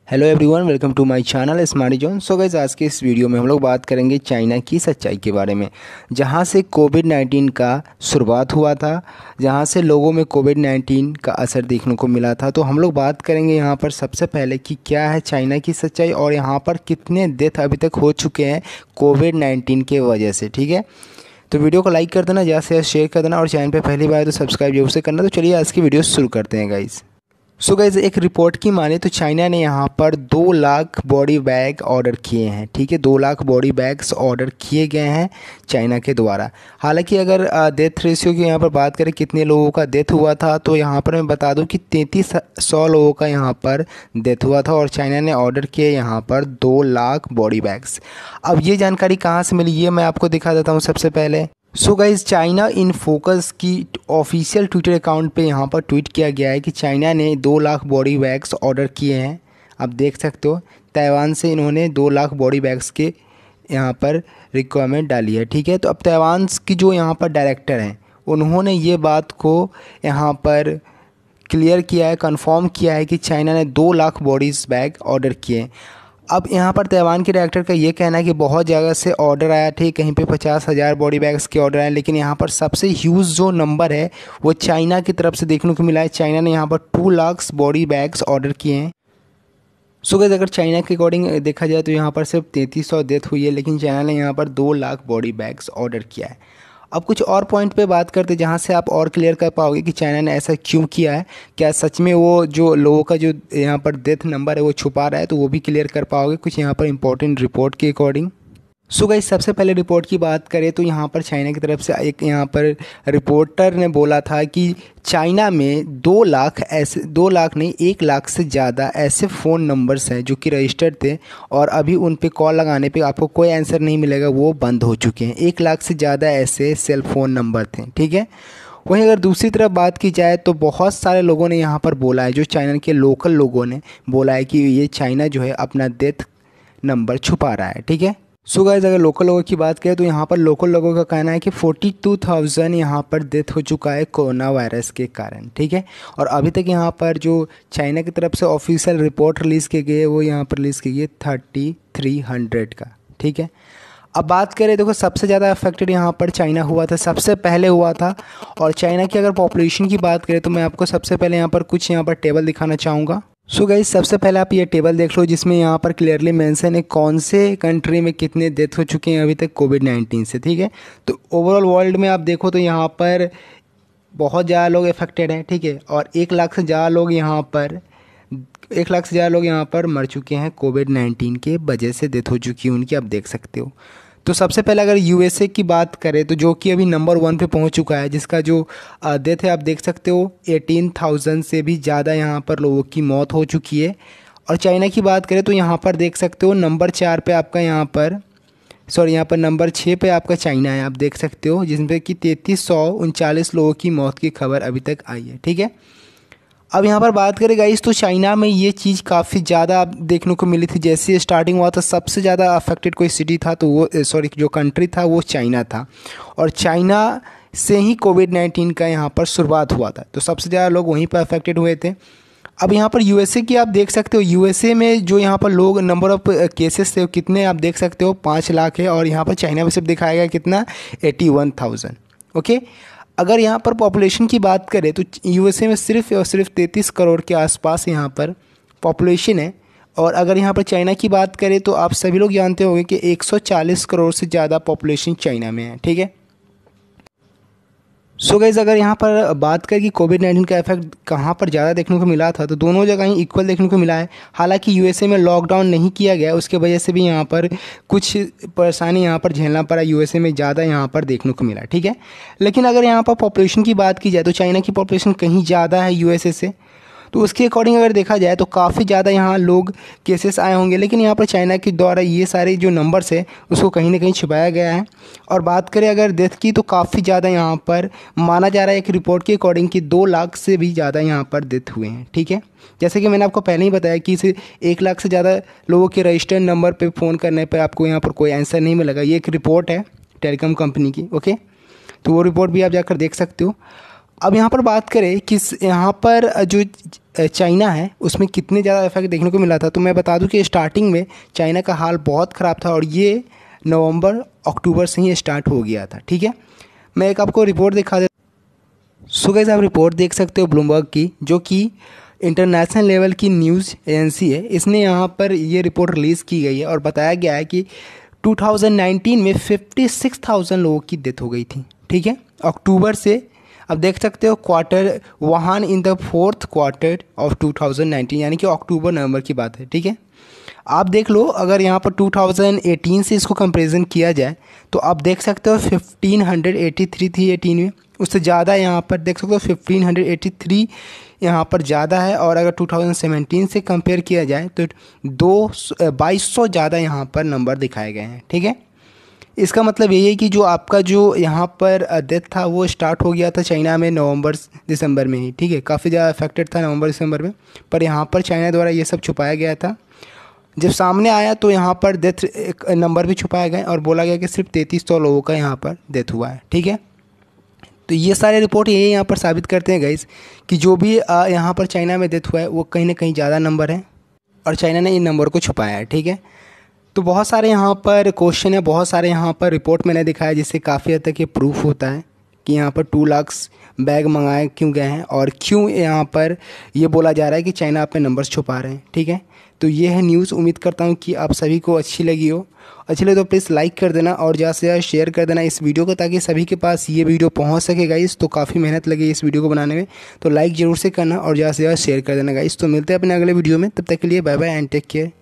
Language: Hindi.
Hello everyone, welcome to my channel Smarty Zone. So guys, आज के इस वीडियो में हम लोग बात करेंगे चाइना की सच्चाई के बारे में, जहां से कोविड-19 का शुरुआत हुआ था, जहां से लोगों में कोविड-19 का असर देखने को मिला था। तो हम लोग बात करेंगे यहां पर सबसे पहले कि क्या है चाइना की सच्चाई और यहां पर कितने डेथ अभी तक हो चुके हैं कोविड-19 के वजह से। ठीक है, तो वीडियो को लाइक कर देना, ज़्यादा से ज़्यादा शेयर कर देना और चैनल पर पहली बार है तो सब्सक्राइब जरूर से करना। तो चलिए आज की वीडियो शुरू करते हैं गाइज़। सो गाइज, एक रिपोर्ट की माने तो चाइना ने यहाँ पर 2 लाख बॉडी बैग ऑर्डर किए हैं। ठीक है, 2 लाख बॉडी बैग्स ऑर्डर किए गए हैं चाइना के द्वारा। हालांकि अगर डेथ रेशियो की यहाँ पर बात करें कितने लोगों का डेथ हुआ था, तो यहाँ पर मैं बता दूं कि 3300 लोगों का यहाँ पर डेथ हुआ था और चाइना ने ऑर्डर किए यहाँ पर 2 लाख बॉडी बैग्स। अब ये जानकारी कहाँ से मिली ये मैं आपको दिखा देता हूँ सबसे पहले। So guys, China in Focus की ऑफिशियल ट्विटर अकाउंट पे यहाँ पर ट्वीट किया गया है कि चाइना ने 2 लाख बॉडी बैग्स ऑर्डर किए हैं। आप देख सकते हो, ताइवान से इन्होंने 2 लाख बॉडी बैग्स के यहाँ पर रिक्वायरमेंट डाली है। ठीक है, तो अब ताइवान की जो यहाँ पर डायरेक्टर हैं उन्होंने ये बात को यहाँ पर क्लियर किया है, कंफर्म किया है कि चाइना ने 2 लाख बॉडीज़ बैग ऑर्डर किए। अब यहाँ पर ताइवान के डायरेक्टर का ये कहना है कि बहुत जगह से ऑर्डर आया थे, कहीं पे 50,000 बॉडी बैग्स के ऑर्डर आए, लेकिन यहाँ पर सबसे ह्यूज जो नंबर है वो चाइना की तरफ से देखने को मिला है। चाइना ने यहाँ पर 2 लाख बॉडी बैग्स ऑर्डर किए हैं। सो गाइस, अगर चाइना के अकॉर्डिंग देखा जाए तो यहाँ पर सिर्फ 3300 डेथ हुई है, लेकिन चाइना ने यहाँ पर 2 लाख बॉडी बैग्स ऑर्डर किया है। अब कुछ और पॉइंट पे बात करते जहाँ से आप और क्लियर कर पाओगे कि चाइना ने ऐसा क्यों किया है। क्या सच में वो जो लोगों का जो यहाँ पर डेथ नंबर है वो छुपा रहा है, तो वो भी क्लियर कर पाओगे कुछ यहाँ पर इंपॉर्टेंट रिपोर्ट के अकॉर्डिंग। सो गाइस, सबसे पहले रिपोर्ट की बात करें तो यहाँ पर चाइना की तरफ से एक यहाँ पर रिपोर्टर ने बोला था कि चाइना में 2 लाख ऐसे 2 लाख नहीं 1 लाख से ज़्यादा ऐसे फ़ोन नंबर्स हैं जो कि रजिस्टर्ड थे और अभी उन पे कॉल लगाने पे आपको कोई आंसर नहीं मिलेगा, वो बंद हो चुके हैं। 1 लाख से ज़्यादा ऐसे सेल फ़ोन नंबर थे। ठीक है, वहीं अगर दूसरी तरफ बात की जाए तो बहुत सारे लोगों ने यहाँ पर बोला है, जो चाइना के लोकल लोगों ने बोला है कि ये चाइना जो है अपना डेथ नंबर छुपा रहा है। ठीक है, सो गाइस, अगर लोकल लोगों की बात करें तो यहाँ पर लोकल लोगों का कहना है कि 42,000 यहाँ पर डेथ हो चुका है कोरोना वायरस के कारण। ठीक है, और अभी तक यहाँ पर जो चाइना की तरफ से ऑफिशियल रिपोर्ट रिलीज़ की गई है वो यहाँ पर रिलीज़ की गई है 3300 का। ठीक है, अब बात करें देखो सबसे ज़्यादा अफेक्टेड यहाँ पर चाइना हुआ था, सबसे पहले हुआ था। और चाइना की अगर पॉपुलेशन की बात करें तो मैं आपको सबसे पहले यहाँ पर कुछ यहाँ पर टेबल दिखाना चाहूँगा। सो गाइस, सबसे पहले आप ये टेबल देख लो जिसमें यहाँ पर क्लियरली मेंशन है कौन से कंट्री में कितने डेथ हो चुके हैं अभी तक कोविड-19 से। ठीक है, तो ओवरऑल वर्ल्ड में आप देखो तो यहाँ पर बहुत ज़्यादा लोग अफेक्टेड हैं। ठीक है, और 1 लाख से ज़्यादा लोग यहाँ पर मर चुके हैं कोविड-19 के वजह से डेथ हो चुकी है उनकी, आप देख सकते हो। तो सबसे पहले अगर यूएसए की बात करें तो जो कि अभी नंबर 1 पे पहुंच चुका है, जिसका जो डेथ है आप देख सकते हो 18,000 से भी ज़्यादा यहाँ पर लोगों की मौत हो चुकी है। और चाइना की बात करें तो यहाँ पर देख सकते हो नंबर 4 पे आपका यहाँ पर नंबर 6 पे आपका चाइना है, आप देख सकते हो, जिसमें कि 3339 लोगों की मौत की खबर अभी तक आई है। ठीक है, अब यहाँ पर बात करें गाइस तो चाइना में ये चीज़ काफ़ी ज़्यादा देखने को मिली थी। जैसे स्टार्टिंग हुआ था सबसे ज़्यादा अफेक्टेड कोई सिटी था तो वो जो कंट्री था वो चाइना था, और चाइना से ही कोविड-19 का यहाँ पर शुरुआत हुआ था, तो सबसे ज़्यादा लोग वहीं पर अफेक्टेड हुए थे। अब यहाँ पर यूएसए की आप देख सकते हो, यूएसए में जो यहाँ पर लोग नंबर ऑफ केसेस थे कितने आप देख सकते हो 5 लाख है, और यहाँ पर चाइना में सिर्फ दिखाया गया कितना 81,000। ओके, अगर यहाँ पर पॉपुलेशन की बात करें तो यूएसए में सिर्फ और सिर्फ 33 करोड़ के आसपास यहाँ पर पॉपुलेशन है, और अगर यहाँ पर चाइना की बात करें तो आप सभी लोग जानते होंगे कि 140 करोड़ से ज़्यादा पॉपुलेशन चाइना में है। ठीक है, सो गाइस, अगर यहाँ पर बात करें कि कोविड-19 का इफेक्ट कहाँ पर ज़्यादा देखने को मिला था तो दोनों जगह ही इक्वल देखने को मिला है। हालांकि यूएसए में लॉकडाउन नहीं किया गया, उसके वजह से भी यहाँ पर कुछ परेशानी यहाँ पर झेलना पड़ा, यूएसए में ज़्यादा यहाँ पर देखने को मिला। ठीक है, लेकिन अगर यहाँ पर पॉपुलेशन की बात की जाए तो चाइना की पॉपुलेशन कहीं ज़्यादा है यूएसए से, तो उसके अकॉर्डिंग अगर देखा जाए तो काफ़ी ज़्यादा यहाँ लोग केसेस आए होंगे, लेकिन यहाँ पर चाइना के द्वारा ये सारे जो नंबर्स है उसको कहीं ना कहीं छुपाया गया है। और बात करें अगर डेथ की तो काफ़ी ज़्यादा यहाँ पर माना जा रहा है एक रिपोर्ट के अकॉर्डिंग कि 2 लाख से भी ज़्यादा यहाँ पर डेथ हुए हैं। ठीक है, जैसे कि मैंने आपको पहले ही बताया कि इसे 1 लाख से ज़्यादा लोगों के रजिस्टर्ड नंबर पर फ़ोन करने पर आपको यहाँ पर कोई आंसर नहीं मिलेगा। ये एक रिपोर्ट है टेलीकॉम कंपनी की। ओके, तो वो रिपोर्ट भी आप जाकर देख सकते हो। अब यहाँ पर बात करें कि यहाँ पर जो चाइना है उसमें कितने ज़्यादा इफेक्ट देखने को मिला था। तो मैं बता दूं कि स्टार्टिंग में चाइना का हाल बहुत ख़राब था और ये नवंबर अक्टूबर से ही स्टार्ट हो गया था। ठीक है, मैं एक आपको रिपोर्ट दिखा देता। सो गाइस, आप रिपोर्ट देख सकते हो ब्लूमबर्ग की, जो कि इंटरनेशनल लेवल की न्यूज़ एजेंसी है। इसने यहाँ पर ये रिपोर्ट रिलीज़ की गई है और बताया गया है कि 2019 में 56,000 लोगों की डेथ हो गई थी। ठीक है, अक्टूबर से अब देख सकते हो क्वार्टर वहान in the fourth quarter of 2019, यानी कि अक्टूबर नवंबर की बात है। ठीक है, आप देख लो, अगर यहाँ पर 2018 से इसको कंपैरिजन किया जाए तो आप देख सकते हो 1583 थी 18 में, उससे ज़्यादा यहाँ पर देख सकते हो 1583 यहाँ पर ज़्यादा है। और अगर 2017 से कंपेयर किया जाए तो 2200 ज़्यादा यहाँ पर नंबर दिखाए गए हैं। ठीक है, इसका मतलब यही है कि जो आपका जो यहाँ पर डेथ था वो स्टार्ट हो गया था चाइना में नवंबर दिसंबर में ही। ठीक है, काफ़ी ज़्यादा अफेक्टेड था नवंबर दिसंबर में, पर यहाँ पर चाइना द्वारा ये सब छुपाया गया था। जब सामने आया तो यहाँ पर डेथ एक नंबर भी छुपाया गया और बोला गया कि सिर्फ 3300 लोगों का यहाँ पर डेथ हुआ है। ठीक है, तो ये सारे रिपोर्ट यही यहाँ पर साबित करते हैं गाइस कि जो भी यहाँ पर चाइना में डेथ हुआ है वो कहीं ना कहीं ज़्यादा नंबर है और चाइना ने इन नंबर को छुपाया है। ठीक है, तो बहुत सारे यहाँ पर क्वेश्चन है, बहुत सारे यहाँ पर रिपोर्ट मैंने दिखाया जिससे काफ़ी हद तक ये प्रूफ होता है कि यहाँ पर 2 लाख बैग मंगाए क्यों गए हैं और क्यों यहाँ पर ये बोला जा रहा है कि चाइना अपने नंबर्स छुपा रहे हैं। ठीक है, तो ये है न्यूज़। उम्मीद करता हूँ कि आप सभी को अच्छी लगी हो। अच्छी लगे तो प्लीज़ लाइक कर देना और ज़्यादा से ज़्यादा शेयर कर देना इस वीडियो को, ताकि सभी के पास ये वीडियो पहुँच सके गाइस। तो काफ़ी मेहनत लगी इस वीडियो को बनाने में, तो लाइक ज़रूर से करना और ज़्यादा से ज़्यादा शेयर कर देना गाइस। तो मिलते हैं अपने अगले वीडियो में, तब तक के लिए bye bye and take care.